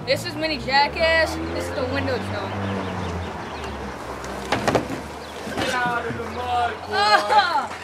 This is mini Jackass. This is the window jump. Get out of the mud, boy.